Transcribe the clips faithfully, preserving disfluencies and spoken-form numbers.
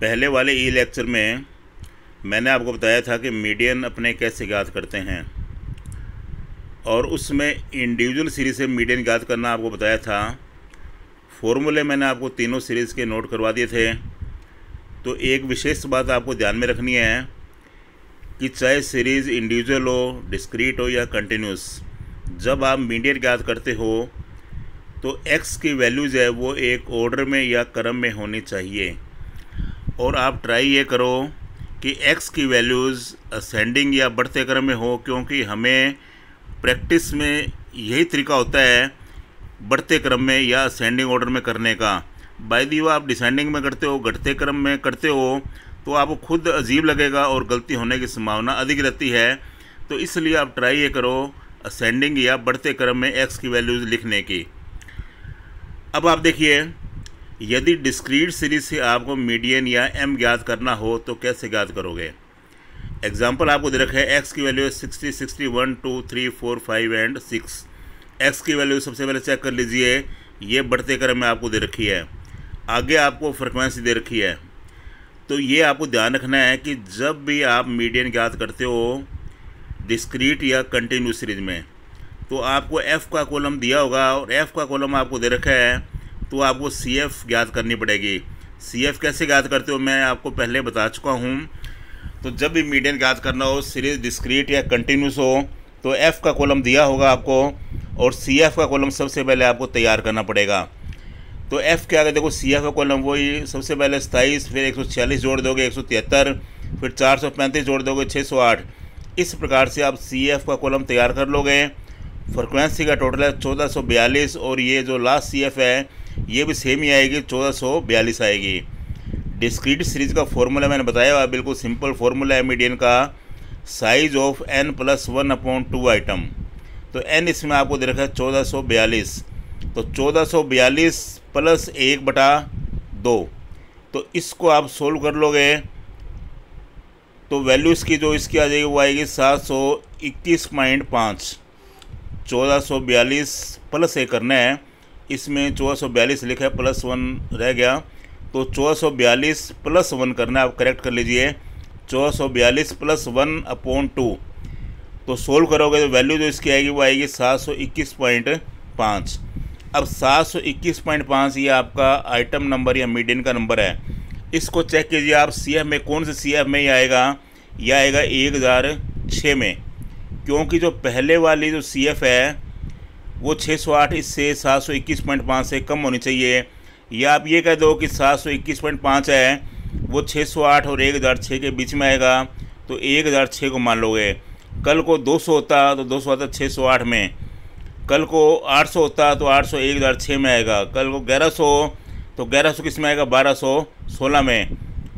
पहले वाले ई लेक्चर में मैंने आपको बताया था कि मीडियन अपने कैसे ज्ञात करते हैं, और उसमें इंडिविजुअल सीरीज़ से मीडियन ज्ञात करना आपको बताया था। फॉर्मूले मैंने आपको तीनों सीरीज़ के नोट करवा दिए थे। तो एक विशेष बात आपको ध्यान में रखनी है कि चाहे सीरीज़ इंडिविजुअल हो, डिस्क्रीट हो या कंटिन्यूस, जब आप मीडियन ज्ञात करते हो तो एक्स की वैल्यूज़ है वो एक ऑर्डर में या क्रम में होनी चाहिए। और आप ट्राई ये करो कि एक्स की वैल्यूज़ असेंडिंग या बढ़ते क्रम में हो, क्योंकि हमें प्रैक्टिस में यही तरीका होता है बढ़ते क्रम में या असेंडिंग ऑर्डर में करने का। बाय दी वे आप डिसेंडिंग में करते हो, घटते क्रम में करते हो, तो आपको खुद अजीब लगेगा और गलती होने की संभावना अधिक रहती है। तो इसलिए आप ट्राई ये करो असेंडिंग या बढ़ते क्रम में एक्स की वैल्यूज़ लिखने की। अब आप देखिए, यदि डिस्क्रीट सीरीज से आपको मीडियन या एम ज्ञात करना हो तो कैसे ज्ञात करोगे। एग्जाम्पल आपको दे रखा है, एक्स की value sixty, sixty one, two, three, four, five and six. X की वैल्यू सबसे पहले चेक कर लीजिए, ये बढ़ते क्रम में आपको दे रखी है, आगे आपको फ्रिक्वेंसी दे रखी है। तो ये आपको ध्यान रखना है कि जब भी आप मीडियन ज्ञात करते हो डिस्क्रीट या कंटिन्यूस सीरीज में, तो आपको एफ़ का कॉलम दिया होगा और एफ़ का कॉलम आपको दे रखा है, तो आपको सी एफ़ ज्ञात करनी पड़ेगी। सी एफ़ कैसे ज्ञात करते हो मैं आपको पहले बता चुका हूँ। तो जब भी मीडियन ज्ञात करना हो, सीरीज डिस्क्रीट या कंटिन्यूस हो, तो एफ़ का कॉलम दिया होगा आपको और सी एफ़ का कॉलम सबसे पहले आपको तैयार करना पड़ेगा। तो एफ़ के आगे देखो सी एफ़ का कॉलम वही सबसे पहले सताईस, फिर एक सौ छियालीस जोड़ दोगे एक सौ तिहत्तर, फिर चार सौ पैंतीस जोड़ दोगे छः सौ आठ। इस प्रकार से आप सी एफ़ का कॉलम तैयार कर लोगे। फ्रिक्वेंसी का टोटल है चौदह सौ बयालीस, और ये जो लास्ट सी एफ़ है ये भी सेम ही आएगी, चौदह सौ बयालीस आएगी। डिस्क्रीट सीरीज का फॉर्मूला मैंने बताया हुआ, बिल्कुल सिंपल फॉर्मूला है मीडियन का, size of n plus one upon two item. तो एन इसमें आपको दे रखा है चौदह सौ बयालीस, तो चौदह सौ बयालीस प्लस एक बटा दो। तो इसको आप सोल्व कर लोगे तो वैल्यू इसकी जो इसकी आ जाएगी वो आएगी सात सौ इक्कीस पॉइंट पाँच। चौदह सौ बयालीस प्लस एक करना है, इसमें चौदह सौ बयालीस लिखा है, प्लस वन रह गया, तो चौदह सौ बयालीस प्लस वन करना है। आप करेक्ट कर लीजिए, चौदह सौ बयालीस प्लस वन अपॉन टू। तो सोल्व करोगे तो वैल्यू जो इसकी आएगी वो आएगी सात सौ इक्कीस पॉइंट पाँच। अब सात सौ इक्कीस पॉइंट पाँच ये आपका आइटम नंबर या मीडियन का नंबर है। इसको चेक कीजिए आप सी एफ में, कौन से सी एफ में ये आएगा, यह आएगा एक हज़ार छः में, क्योंकि जो पहले वाली जो सी एफ है वो छः सौ आठ इससे सात सौ इक्कीस पॉइंट पाँच से कम होनी चाहिए। या आप ये कह दो कि सात सौ इक्कीस पॉइंट पाँच है वो छः सौ आठ और एक हज़ार छः के बीच में आएगा, तो एक हज़ार छः को मान लोगे। कल को दो सौ होता तो दो सौ आता छः सौ आठ में, कल को आठ सौ होता तो आठ सौ एक हज़ार छः में आएगा, कल को ग्यारह सौ तो ग्यारह सौ किस में आएगा, बारह सौ सोलह में,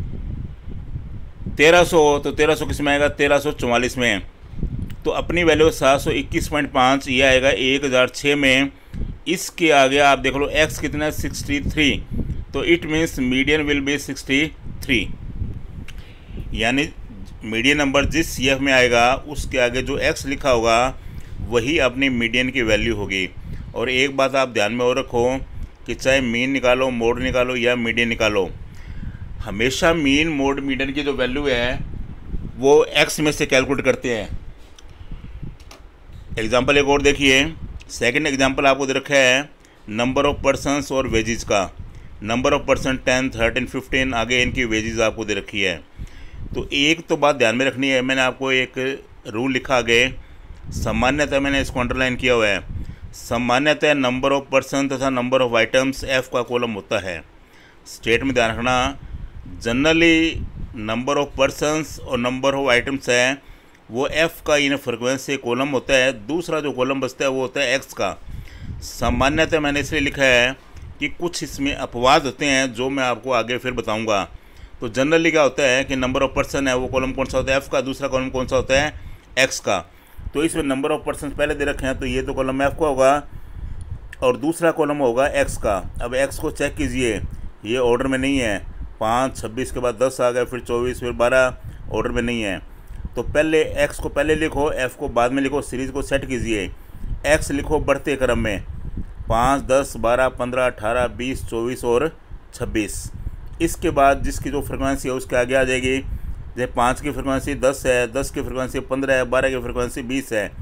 तेरह सौ तो तेरह सौ किस में आएगा, तेरह सौ चौवालीस में। तो अपनी वैल्यू सात सौ इक्कीस पॉइंट पाँच ये आएगा एक हज़ार छः में। इसके आगे आप देख लो एक्स कितना है सिक्सटी थ्री, तो it means median will be sixty three, यानी मीडियन नंबर जिस सी एफ में आएगा उसके आगे जो एक्स लिखा होगा वही अपनी मीडियन की वैल्यू होगी। और एक बात आप ध्यान में और रखो कि चाहे मीन निकालो, मोड निकालो या मीडियन निकालो, हमेशा मीन मोड मीडियन की जो वैल्यू है वो एक्स में से कैलकुलेट करते हैं। एग्जाम्पल एक और देखिए, सेकंड एग्जाम्पल आपको दे रखा है नंबर ऑफ़ पर्सन्स और वेजेस का। Number of person ten, thirteen, fifteen, आगे इनकी वेजेस आपको दे रखी है। तो एक तो बात ध्यान में रखनी है, मैंने आपको एक रूल लिखा आगे, सामान्यतः मैंने इसको अंडरलाइन किया हुआ है, सामान्यतः नंबर ऑफ़ पर्सन तथा नंबर ऑफ़ आइटम्स एफ़ का कॉलम होता है। स्टेट में ध्यान रखना, जनरली नंबर ऑफ़ पर्सन्स और नंबर ऑफ़ आइटम्स है वो एफ़ का इन फ्रिक्वेंसी कॉलम होता है, दूसरा जो कॉलम बचता है वो होता है एक्स का। सामान्यतः मैंने इसलिए लिखा है कि कुछ इसमें अपवाद होते हैं जो मैं आपको आगे फिर बताऊंगा। तो जनरली क्या होता है कि नंबर ऑफ़ पर्सन है वो कॉलम कौन सा होता है, एफ़ का, दूसरा कॉलम कौन सा होता है, एक्स का। तो इसमें नंबर ऑफ़ पर्सन पहले दे रखे हैं, तो ये तो कॉलम एफ़ का होगा और दूसरा कॉलम होगा एक्स का। अब एक्स को चेक कीजिए, ये ऑर्डर में नहीं है, पाँच, छब्बीस के बाद दस आ गए, फिर चौबीस, फिर बारह, ऑर्डर में नहीं है। तो पहले एक्स को पहले लिखो, एफ़ को बाद में लिखो, सीरीज़ को सेट कीजिए। एक्स लिखो बढ़ते क्रम में, पाँच, दस, बारह, पंद्रह, अठारह, बीस, चौबीस और छब्बीस। इसके बाद जिसकी जो फ्रिक्वेंसी है उसके आगे आ जाएगी। जैसे पाँच की फ्रिक्वेंसी दस है, दस की फ्रिक्वेंसी पंद्रह है, बारह की फ्रिक्वेंसी बीस है,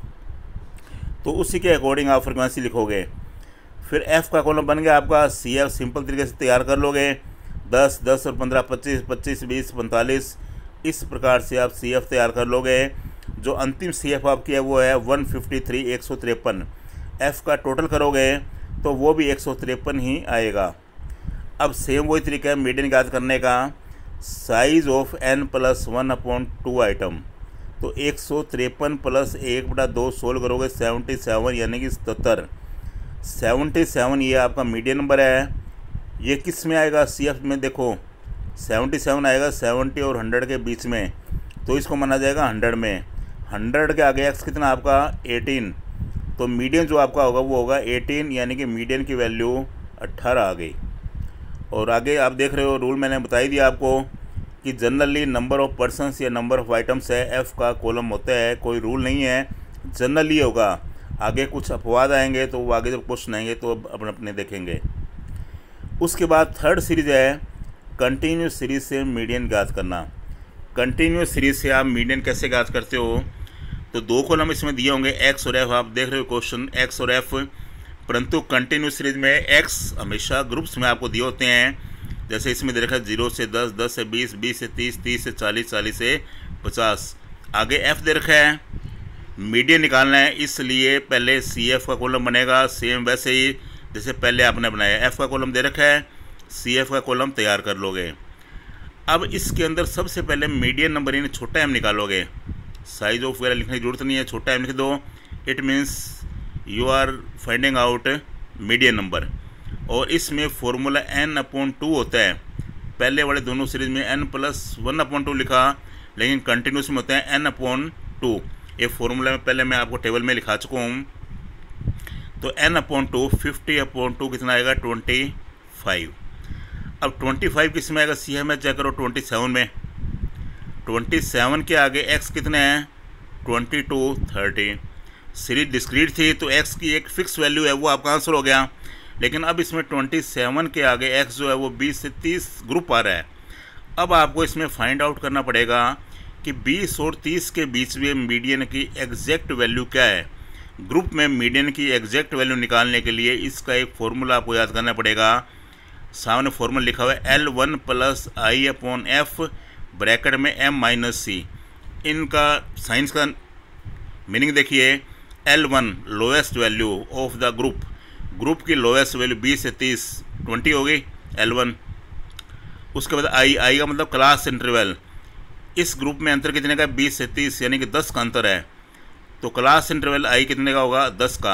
तो उसी के अकॉर्डिंग आप फ्रिक्वेंसी लिखोगे। फिर एफ़ का कॉलम बन गया आपका। सी एफ सिंपल तरीके से तैयार कर लोगे। दस दस और पंद्रह पच्चीस, पच्चीस बीस पैंतालीस, इस प्रकार से आप सी एफ तैयार कर लोगे। जो अंतिम सी एफ आपकी है वो है वन फिफ्टी थ्री, एक सौ तिरपन। एफ़ का टोटल करोगे तो वो भी एक सौ तिरपन ही आएगा। अब सेम वही तरीका है मीडियन याद करने का। Size of n plus one upon two item, तो एक सौ तिरपन प्लस एक बटा दो सोल्व करोगे सेवेंटी सेवन यानी कि सतर। सेवेंटी सेवन ये आपका मीडियन नंबर है। ये किस में आएगा? सी एफ में देखो सेवेंटी सेवन आएगा सेवेंटी और हंड्रेड के बीच में, तो इसको माना जाएगा हंड्रेड में। हंड्रेड के आगे एक्स कितना आपका एटीन, तो मीडियन जो आपका होगा वो होगा एटीन, यानी कि मीडियन की वैल्यू अट्ठारह आ गई। और आगे आप देख रहे हो रूल मैंने बता ही दिया आपको कि जनरली नंबर ऑफ़ पर्सनस या नंबर ऑफ़ आइटम्स है एफ़ का कॉलम होता है, कोई रूल नहीं है, जनरली होगा। आगे कुछ अपवाद आएंगे तो वो आगे जब क्वेश्चन आएंगे तो अपने अपने देखेंगे। उसके बाद थर्ड सीरीज है कंटिन्यूस सीरीज से मीडियन ज्ञात करना। कंटिन्यूस सीरीज से आप मीडियन कैसे ज्ञात करते हो? तो दो कॉलम इसमें दिए होंगे एक्स और एफ, आप देख रहे हो क्वेश्चन एक्स और एफ, परंतु कंटिन्यूस सीरीज में एक्स हमेशा ग्रुप्स में आपको दिए होते हैं। जैसे इसमें दे रखा है जीरो से दस, दस से बीस, बीस से तीस, तीस से चालीस, चालीस से पचास। आगे एफ दे रखा है, मीडियन निकालना है, इसलिए पहले सी एफ का कॉलम बनेगा। सेम वैसे ही जैसे पहले आपने बनाया, एफ़ का कॉलम दे रखा है, सी एफ का कॉलम तैयार कर लोगे। अब इसके अंदर सबसे पहले मीडियन नंबर यानी छोटा एम निकालोगे। साइज ऑफ वगैरह लिखने की जरूरत नहीं है, छोटा एम लिख दो। It means you are finding out median number. और इसमें फॉर्मूला एन अपॉन टू होता है। पहले वाले दोनों सीरीज में n plus one upon two लिखा, लेकिन कंटिन्यूस में होता है एन अपॉन टू। ये फॉर्मूला में पहले मैं आपको टेबल में लिखा चुका हूँ। तो n upon two, fifty upon two कितना आएगा? Twenty five. अब ट्वेंटी फाइव किस में आएगा? सी एम में चेक करो, ट्वेंटी सेवन में। ट्वेंटी सेवन के आगे एक्स कितने हैं? Twenty two, thirty. Series discrete थी तो एक्स की एक फिक्स वैल्यू है, वो आपका आंसर हो गया। लेकिन अब इसमें ट्वेंटी सेवन के आगे एक्स जो है वो बीस से तीस ग्रुप आ रहा है। अब आपको इसमें फाइंड आउट करना पड़ेगा कि बीस और तीस के बीच में मीडियन की एग्जैक्ट वैल्यू क्या है। ग्रुप में मीडियन की एग्जैक्ट वैल्यू निकालने के लिए इसका एक फॉर्मूला आपको याद करना पड़ेगा। सामने फॉर्मूला लिखा हुआ है L one plus I upon F, bracket में एम माइनस सी। इनका साइंस का मीनिंग देखिए, L one lowest value of the group, group की लोएस्ट वैल्यू बीस से तीस, ट्वेंटी हो गई एल वन। उसके बाद आई, आई का मतलब क्लास इंटरवल। इस ग्रुप में अंतर कितने का? बीस से तीस, यानी कि दस का अंतर है। तो क्लास इंटरवल आई कितने का होगा? दस का।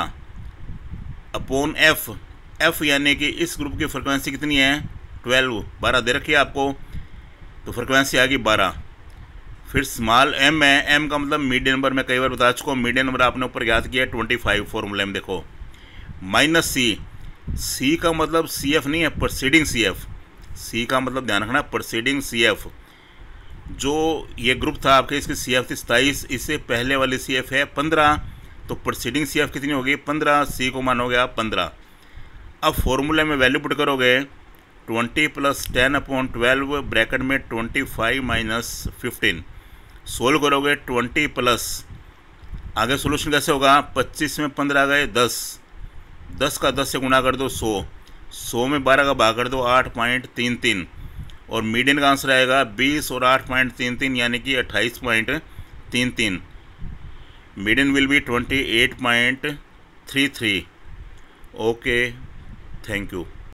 अपॉन एफ, एफ यानी कि इस ग्रुप की फ्रिक्वेंसी कितनी है? ट्वेल्व, बारह दे रखी है आपको, तो फ्रिक्वेंसी आ गई बारह। फिर स्मॉल एम है, एम का मतलब मीडियन नंबर, मैं कई बार बता चुका हूँ। मीडियन नंबर आपने ऊपर याद किया है ट्वेंटी फाइव, फॉर्मूला में देखो। माइनस सी, सी का मतलब सी एफ नहीं है, प्रोसीडिंग सी एफ। सी का मतलब ध्यान रखना, प्रोसीडिंग सी एफ। जो ये ग्रुप था आपके, इसकी सी एफ थी सताईस, इससे पहले वाली सी एफ है पंद्रह, तो प्रोसीडिंग सी एफ कितनी होगी? पंद्रह। सी को मानोगे आप पंद्रह। अब फॉर्मूले में वैल्यू पुट करोगे, twenty plus ten upon twelve, bracket में twenty five minus fifteen. Solve करोगे, ट्वेंटी प्लस आगे सोल्यूशन कैसे होगा? पच्चीस में पंद्रह आ गए दस, दस का दस से गुणा कर दो सौ, सौ में बारह का भाग कर दो आठ पॉइंट तीन तीन, और मीडियन का आंसर आएगा बीस और आठ पॉइंट तीन तीन, यानी कि अट्ठाईस पॉइंट तीन तीन। Median will be twenty eight point three three. Okay, thank you.